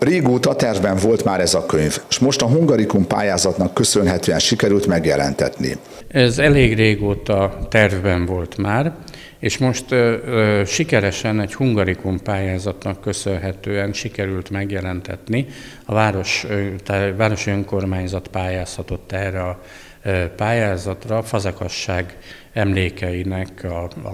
Régóta tervben volt már ez a könyv, és most a Hungarikum pályázatnak köszönhetően sikerült megjelentetni. Ez elég régóta tervben volt már, és most sikeresen egy Hungarikum pályázatnak köszönhetően sikerült megjelentetni. A városi önkormányzat pályázhatott erre a pályázatra Fazekas emlékeinek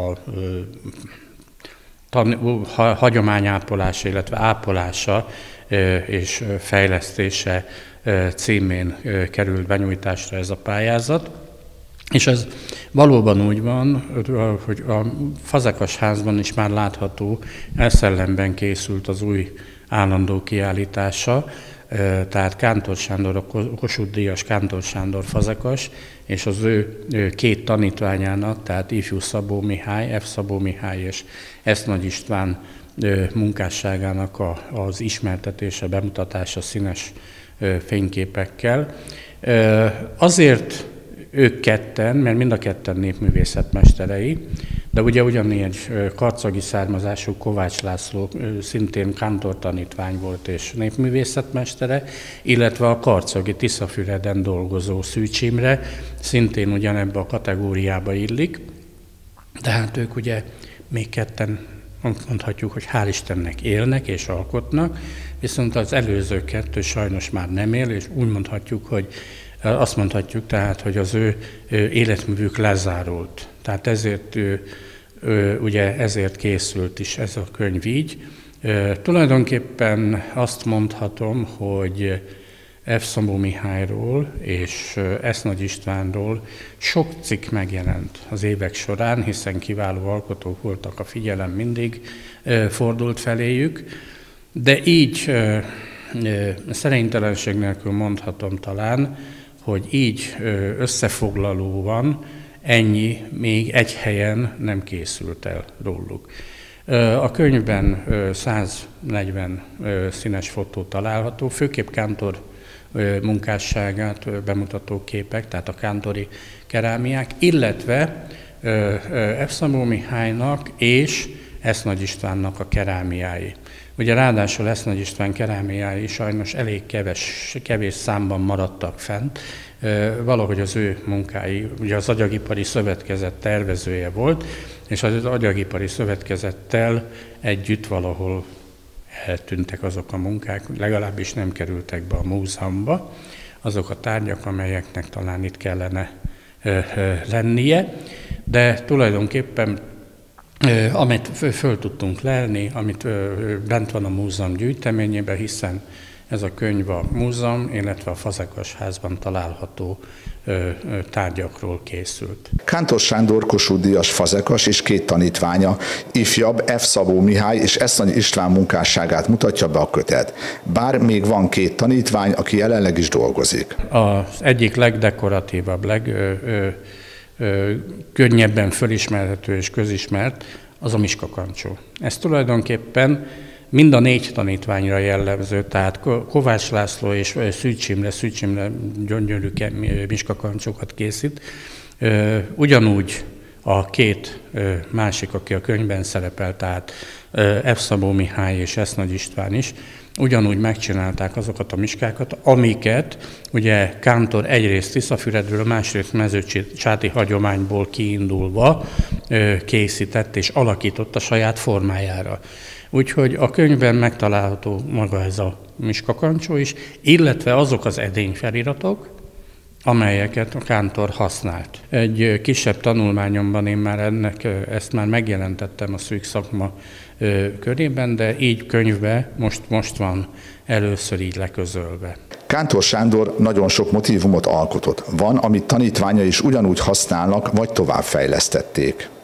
a hagyományápolása, illetve ápolása és fejlesztése címén került benyújtásra ez a pályázat. És ez valóban úgy van, hogy a Fazekas házban is már látható, e szellemben készült az új állandó kiállítása, tehát Kántor Sándor, a Kossuth-díjas Kántor Sándor Fazekas, és az ő két tanítványának, tehát ifjú Szabó Mihály, F. Szabó Mihály és S. Nagy István munkásságának az ismertetése, bemutatása színes fényképekkel. Azért ők ketten, mert mind a ketten népművészetmesterei, de ugye ugyanilyen karcagi származású Kovács László szintén kántor tanítvány volt és népművészetmestere, illetve a karcagi Tiszafüreden dolgozó Szűcs Imre szintén ugyanebbe a kategóriába illik, tehát ők ugye még ketten mondhatjuk, hogy hál' Istennek élnek és alkotnak, viszont az előző kettő sajnos már nem él, és úgy mondhatjuk, hogy azt mondhatjuk tehát, hogy az ő életművük lezárult. Tehát ezért készült is ez a könyv így. Tulajdonképpen azt mondhatom, hogy F. Szabó Mihályról és S. Nagy Istvánról sok cikk megjelent az évek során, hiszen kiváló alkotók voltak, a figyelem mindig fordult feléjük, de így szerénytelenség nélkül mondhatom talán, hogy így összefoglalóan ennyi még egy helyen nem készült el róluk. A könyvben 140 színes fotó található, főképp kántor munkásságát bemutató képek, tehát a kántori kerámiák, illetve F. Szabó Mihálynak és S. Nagy Istvánnak a kerámiái. Ugye ráadásul S. Nagy István kerámiái sajnos elég kevés számban maradtak fent. Valahogy az ő munkái, ugye az Agyagipari Szövetkezet tervezője volt, és az Agyagipari Szövetkezettel együtt valahol eltűntek azok a munkák, legalábbis nem kerültek be a múzeumba, azok a tárgyak, amelyeknek talán itt kellene lennie, de tulajdonképpen amit föl tudtunk lelni, amit bent van a múzeum gyűjteményében, hiszen ez a könyv a múzeum, illetve a Fazekas házban található tárgyakról készült. Kántor Sándor Kossuth-díjas Fazekas és két tanítványa, ifjabb F. Szabó Mihály és S. Nagy István munkásságát mutatja be a kötet. Bár még van két tanítvány, aki jelenleg is dolgozik. Az egyik legdekoratívabb, könnyebben fölismerhető és közismert az a miskakancsó. Ez tulajdonképpen mind a négy tanítványra jellemző, tehát Kovács László és Szűcs Imre gyönyörű miskakancsokat készít. Ugyanúgy a két másik, aki a könyvben szerepel, tehát F. Szabó Mihály és S. Nagy István is, ugyanúgy megcsinálták azokat a miskákat, amiket ugye kántor egyrészt Tiszafüredről, másrészt mezőcsáti hagyományból kiindulva készített és alakított a saját formájára. Úgyhogy a könyvben megtalálható maga ez a miskakancsó is, illetve azok az edényfeliratok, amelyeket a kántor használt. Egy kisebb tanulmányomban én már ezt már megjelentettem a szűk szakma körében, de így könyvbe most van először így leközölve. Kántor Sándor nagyon sok motívumot alkotott. Van, amit tanítványai is ugyanúgy használnak, vagy továbbfejlesztették.